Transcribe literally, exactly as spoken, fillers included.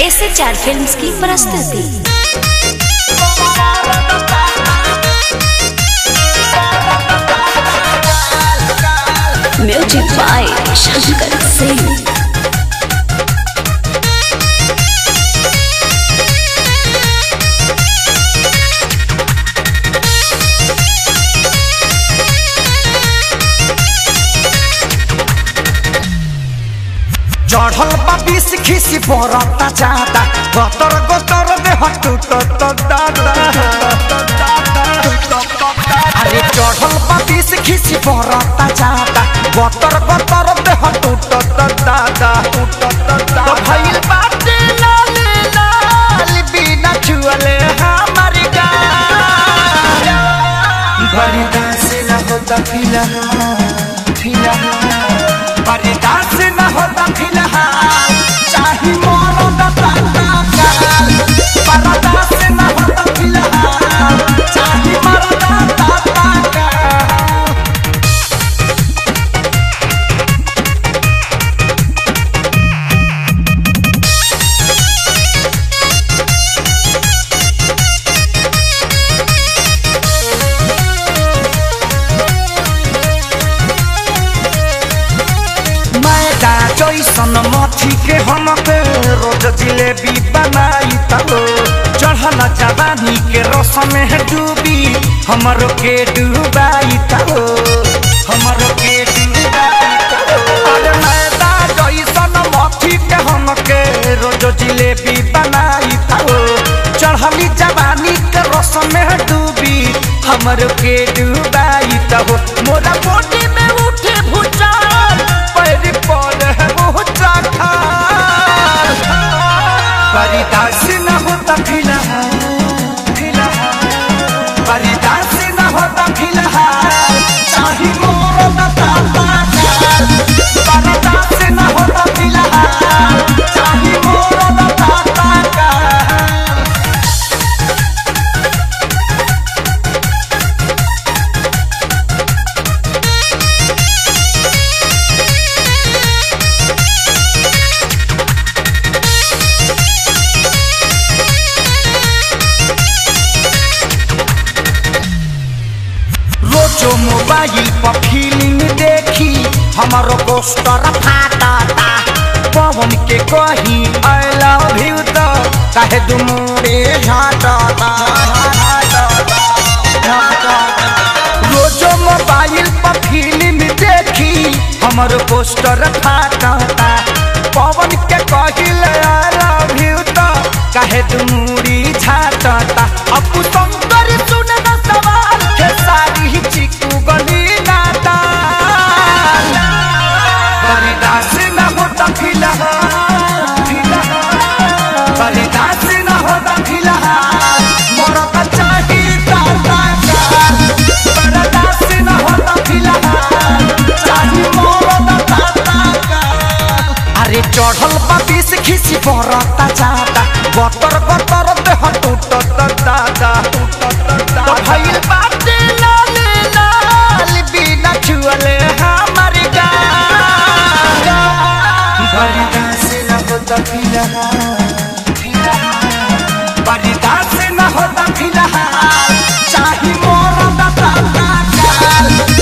ऐसे चार फिल्म्स की प्रस्तुति। Music by Shankar Singh. चढ़ल बा बीस खिसी बरता जाता गतर गतर देह टूटत दादा। अरे चढ़ल बा बीस खिसी बरता जाता गतर गतर देह टूटत दादा। तो भइल बाटे लाल लाल बिना छुअले हमार गाल। बर्दाश्त न होता फिलहाल फिलहाल बर्दाश्त न होता फिलहाल चाही मोरो दाता काल। बर्दाश्त न होता फिलहाल चाही मोरो दाता काल। जैसन मथी के हमके रोज जिलेबी बनाई तलो चढ़ला जवानी के रस में डूबी हमरो के डूबाई तलो हमरो के डूबाई तलो। अरे मैदा जैसन मथी के हमके रोज जिलेबी बनाई तलो चढ़ली जवानी के रस में डूबी हमरो के डूबाई तलो। मोरा बॉडी में उठे भुचाल पैर पर बर्दाश्त न होता फिलहाल फिलहाल बर्दाश्त न होता फिलहाल चाही मोरो दाता काल। बर्दाश्त न होता फिलहाल चाही मोरो दाता काल। जो मोबाइल पर फिल्म देखी हमारो पोस्टर फाटा पवन के कही आई लव यू तो काहे दुमोरे झाटा। रोज मोबाइल पर फिल्म देखी हमारो पोस्टर फाटा पवन के कही आई लव यू तो काहे दुमोरे झाटा। अब शंकर सुन न सवाल के सारी चिकू गली नाता। बर्दाश्त न होता फिलहाल फिलहाल बर्दाश्त न होता फिलहाल मोरा तो चाही दाता काल। बर्दाश्त न होता फिलहाल चाही मोरा दाता काल। अरे चढ़ल बा बीस खिसी बरता जाता गतर गतर देह टूटत दादा। तो भइल बाटे लाल लाल बिना छुअले हमार गाल। बर्दाश्त न होता फिलहाल फिलहाल बर्दाश्त न होता फिलहाल चाही मोरो दाता काल।